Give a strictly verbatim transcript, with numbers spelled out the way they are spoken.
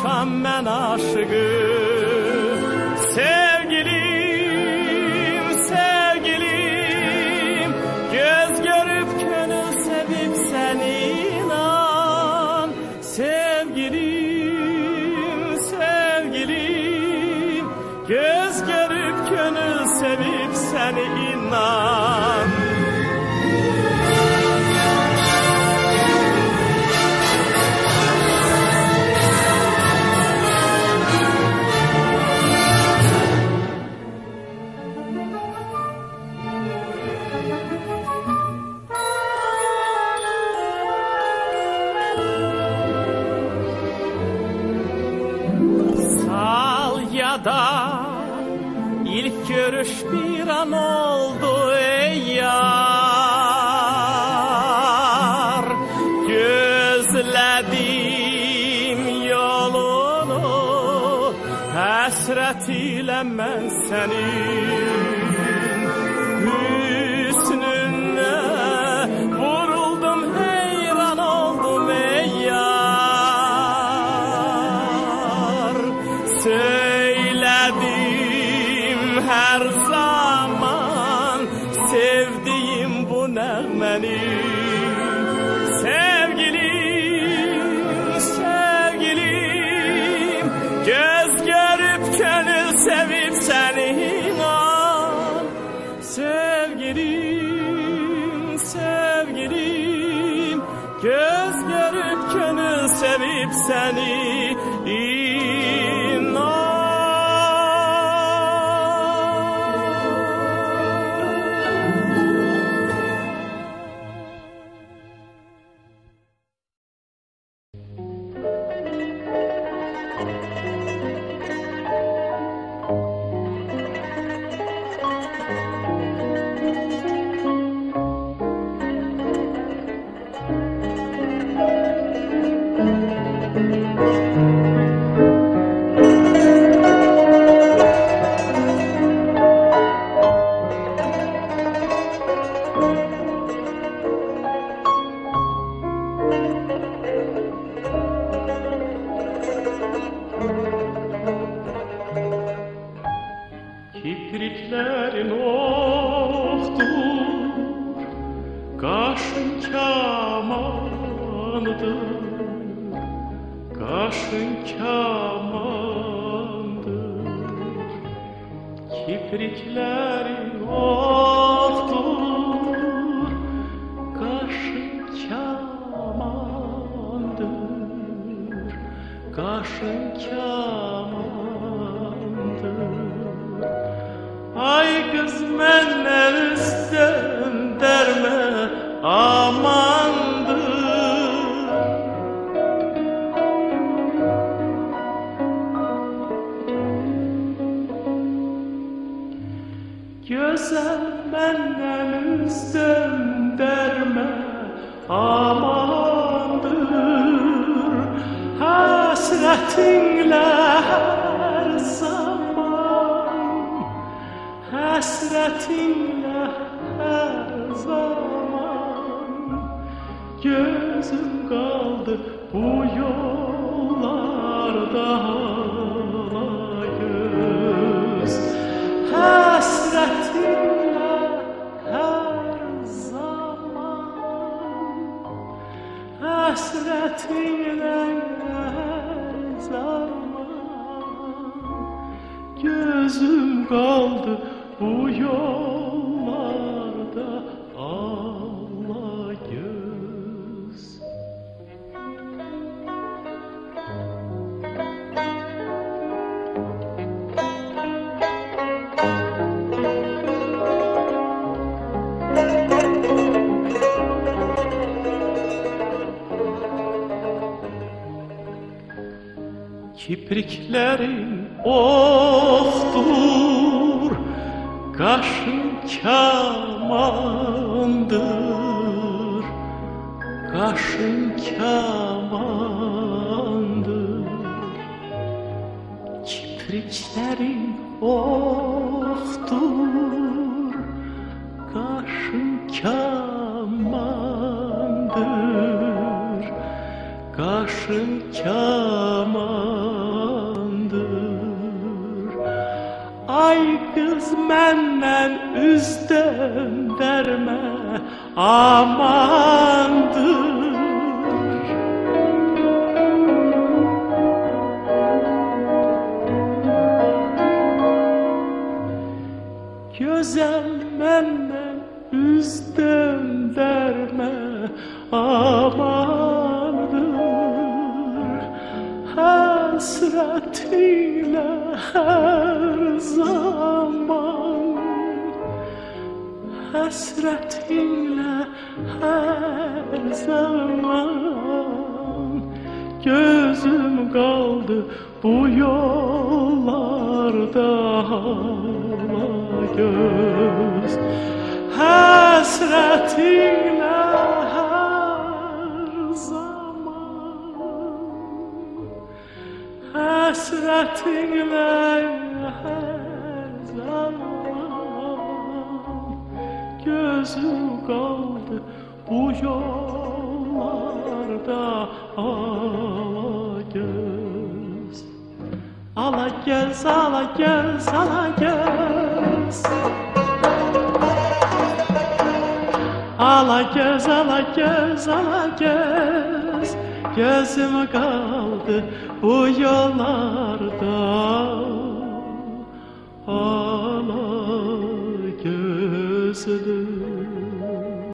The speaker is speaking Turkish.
olmuşam mən aşığım. Sevgilim, sevgilim, göz görüp könül sevip seni inan. Sevgilim, sevgilim, göz görüp könül sevip seni inan. Da ilk görüş bir an oldu ey yar. Gözledim yolunu, hasret ile ben senin hüsnüne vuruldum, heyran oldum ey yar. Her zaman sevdiğim bu nəğməni. Sevgilim, sevgilim, göz görüp könül sevip seni inan. Sevgilim, sevgilim, göz görüp könül sevip seni inan. Kipriklerin oktur, kaşın kamandır, kaşın kamandır. Kipriklerin oktur, kaşın kamandır, kaşın kamandır. Ay kız menden üstten derme amandır. Güzel menden üstten derme amandır. Hasretinle her zaman, hasretinle her zaman gözüm kaldı bu yollarda göz. Hasretinle her zaman, hasretinle her zaman gözüm kaldı bu yollarda ağla göz. Kipriklerin oktur, kaşın kamandır, kaşın kamandır. Kipriklerin oktur, kaşın kamandır, kaşın kamandır. göz məndən üz döndərmə amandır. Gözəl məndən üz döndərmə amandır. Həsrət ilə hər zaman, həsrət ilə hər zaman gözüm qaldı bu yollarda hala göz. Həsrət ilə hər zaman, həsrət ilə hər zaman gözüm qaldı bu yollarda ala göz. Ala göz, ala göz, ala göz. Ala göz, ala göz, ala göz. Gözüm qaldı bu yollarda ala gözlü.